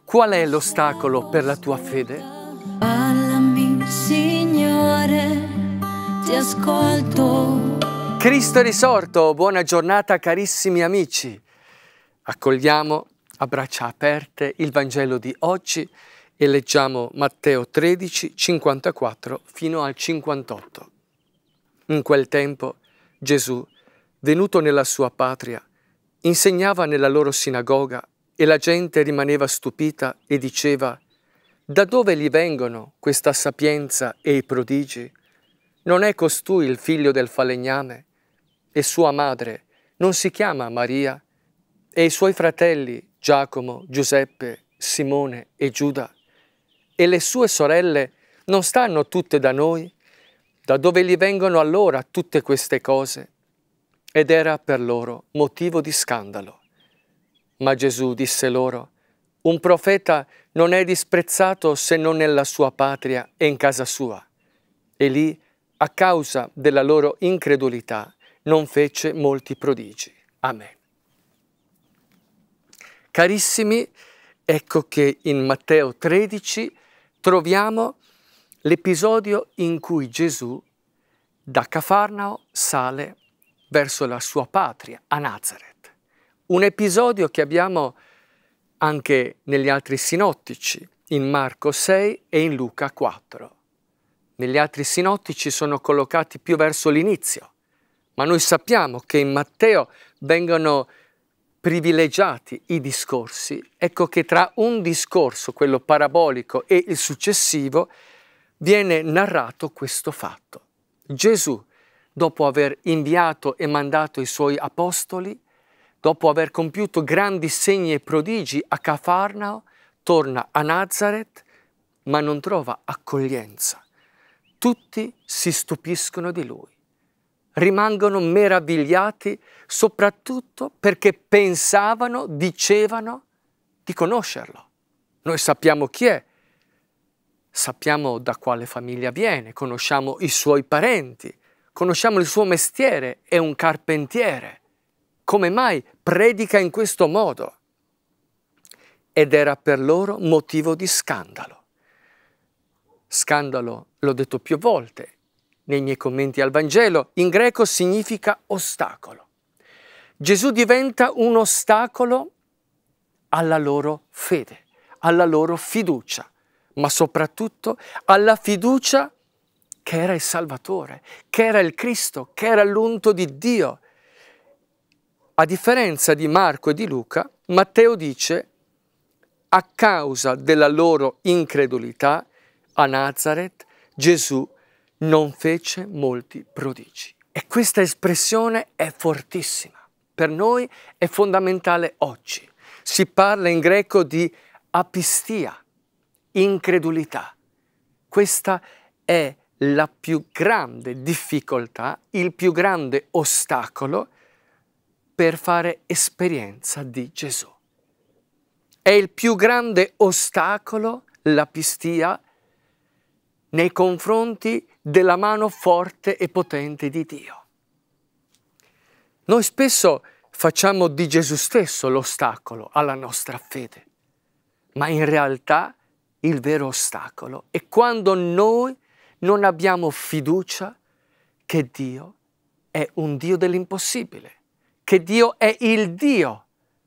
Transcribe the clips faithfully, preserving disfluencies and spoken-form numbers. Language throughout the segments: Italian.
Qual è l'ostacolo per la tua fede? Parlami, Signore, ti ascolto. Cristo è risorto, buona giornata carissimi amici. Accogliamo a braccia aperte il Vangelo di oggi e leggiamo Matteo tredici, cinquantaquattro fino al cinquantotto. In quel tempo Gesù, venuto nella sua patria, insegnava nella loro sinagoga e la gente rimaneva stupita e diceva: da dove gli vengono questa sapienza e i prodigi? Non è costui il figlio del falegname? E sua madre non si chiama Maria? E i suoi fratelli Giacomo, Giuseppe, Simone e Giuda? E le sue sorelle non stanno tutte da noi? Da dove gli vengono allora tutte queste cose? Ed era per loro motivo di scandalo. Ma Gesù disse loro: un profeta non è disprezzato se non nella sua patria e in casa sua. E lì, a causa della loro incredulità, non fece molti prodigi. Amen. Carissimi, ecco che in Matteo tredici troviamo l'episodio in cui Gesù da Cafarnao sale verso la sua patria, a Nazaret. Un episodio che abbiamo anche negli altri sinottici, in Marco sei e in Luca quattro. Negli altri sinottici sono collocati più verso l'inizio, ma noi sappiamo che in Matteo vengono privilegiati i discorsi. Ecco che tra un discorso, quello parabolico, e il successivo, viene narrato questo fatto. Gesù, dopo aver inviato e mandato i suoi apostoli, dopo aver compiuto grandi segni e prodigi a Cafarnao, torna a Nazaret, ma non trova accoglienza. Tutti si stupiscono di lui, rimangono meravigliati, soprattutto perché pensavano, dicevano di conoscerlo. Noi sappiamo chi è, sappiamo da quale famiglia viene, conosciamo i suoi parenti, conosciamo il suo mestiere, è un carpentiere. Come mai predica in questo modo? Ed era per loro motivo di scandalo. Scandalo, l'ho detto più volte nei miei commenti al Vangelo, in greco significa ostacolo. Gesù diventa un ostacolo alla loro fede, alla loro fiducia, ma soprattutto alla fiducia che era il Salvatore, che era il Cristo, che era l'unto di Dio. A differenza di Marco e di Luca, Matteo dice: a causa della loro incredulità, a Nazaret Gesù non fece molti prodigi. E questa espressione è fortissima. Per noi è fondamentale oggi. Si parla in greco di apistia, incredulità. Questa è la più grande difficoltà, il più grande ostacolo per fare esperienza di Gesù. È il più grande ostacolo, l'apistia, nei confronti della mano forte e potente di Dio. Noi spesso facciamo di Gesù stesso l'ostacolo alla nostra fede, ma in realtà il vero ostacolo è quando noi non abbiamo fiducia che Dio è un Dio dell'impossibile, che Dio è il Dio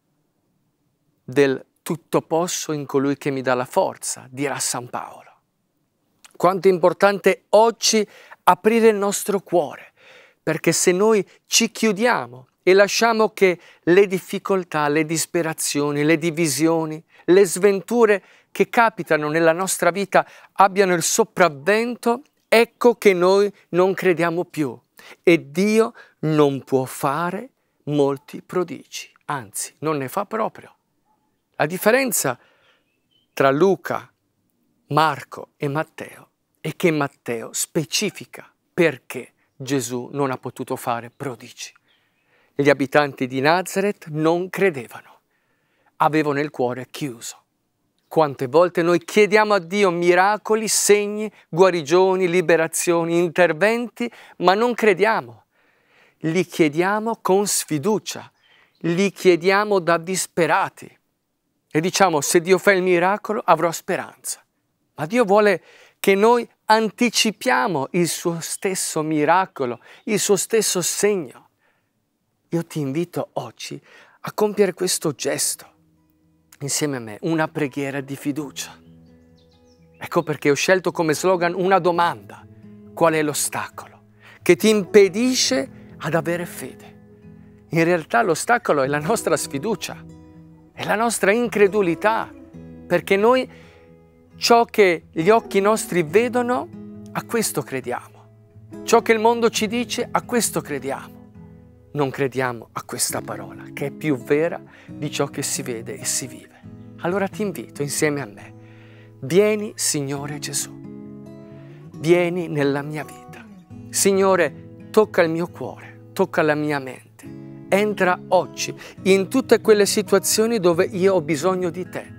del tutto posso in colui che mi dà la forza, dirà San Paolo. Quanto è importante oggi aprire il nostro cuore, perché se noi ci chiudiamo e lasciamo che le difficoltà, le disperazioni, le divisioni, le sventure che capitano nella nostra vita abbiano il sopravvento, ecco che noi non crediamo più e Dio non può fare molti prodigi, anzi non ne fa proprio. La differenza tra Luca, Marco e Matteo è che Matteo specifica perché Gesù non ha potuto fare prodigi. Gli abitanti di Nazaret non credevano, avevano il cuore chiuso. Quante volte noi chiediamo a Dio miracoli, segni, guarigioni, liberazioni, interventi, ma non crediamo. Li chiediamo con sfiducia, li chiediamo da disperati. e diciamo se Dio fa il miracolo avrò speranza. Ma Dio vuole che noi anticipiamo il suo stesso miracolo, il suo stesso segno. Io ti invito oggi a compiere questo gesto insieme a me, una preghiera di fiducia. Ecco perché ho scelto come slogan una domanda: qual è l'ostacolo che ti impedisce ad avere fede? In realtà l'ostacolo è la nostra sfiducia, è la nostra incredulità, perché noi ciò che gli occhi nostri vedono, a questo crediamo. Ciò che il mondo ci dice, a questo crediamo. Non crediamo a questa parola, che è più vera di ciò che si vede e si vive. Allora ti invito insieme a me, vieni Signore Gesù, vieni nella mia vita. Signore, tocca il mio cuore, tocca la mia mente. Entra oggi in tutte quelle situazioni dove io ho bisogno di te.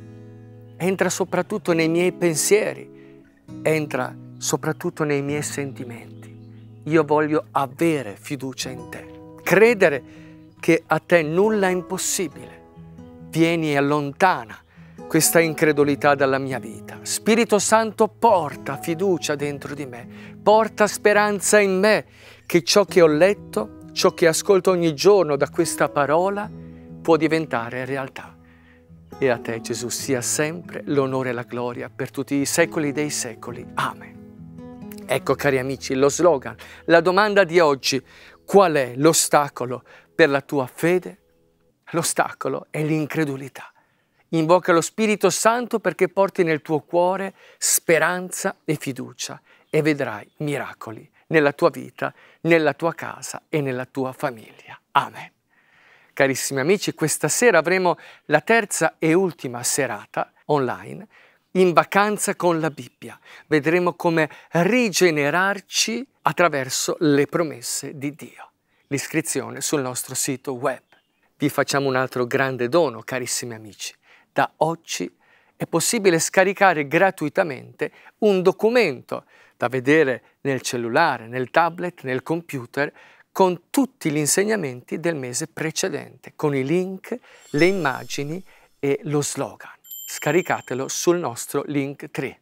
Entra soprattutto nei miei pensieri, entra soprattutto nei miei sentimenti. Io voglio avere fiducia in te, credere che a te nulla è impossibile. Vieni e allontana questa incredulità dalla mia vita. Spirito Santo, porta fiducia dentro di me, porta speranza in me, che ciò che ho letto, ciò che ascolto ogni giorno da questa parola può diventare realtà. E a te, Gesù, sia sempre l'onore e la gloria per tutti i secoli dei secoli. Amen. Ecco, cari amici, lo slogan, la domanda di oggi: qual è l'ostacolo per la tua fede? L'ostacolo è l'incredulità. Invoca lo Spirito Santo perché porti nel tuo cuore speranza e fiducia e vedrai miracoli nella tua vita, nella tua casa e nella tua famiglia. Amen. Carissimi amici, questa sera avremo la terza e ultima serata online in vacanza con la Bibbia. Vedremo come rigenerarci attraverso le promesse di Dio. L'iscrizione sul nostro sito web. Vi facciamo un altro grande dono, carissimi amici. Da oggi è possibile scaricare gratuitamente un documento da vedere nel cellulare, nel tablet, nel computer, con tutti gli insegnamenti del mese precedente, con i link, le immagini e lo slogan. Scaricatelo sul nostro Linktree.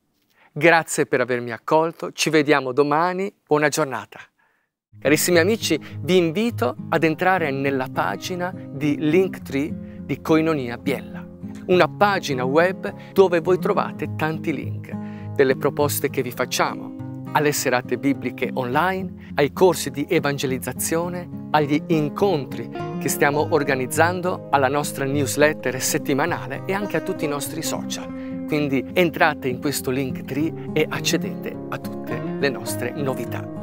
Grazie per avermi accolto, ci vediamo domani, buona giornata. Carissimi amici, vi invito ad entrare nella pagina di Linktree di Koinonia Biella, una pagina web dove voi trovate tanti link delle proposte che vi facciamo, alle serate bibliche online, ai corsi di evangelizzazione, agli incontri che stiamo organizzando, alla nostra newsletter settimanale e anche a tutti i nostri social. Quindi entrate in questo Linktree e accedete a tutte le nostre novità.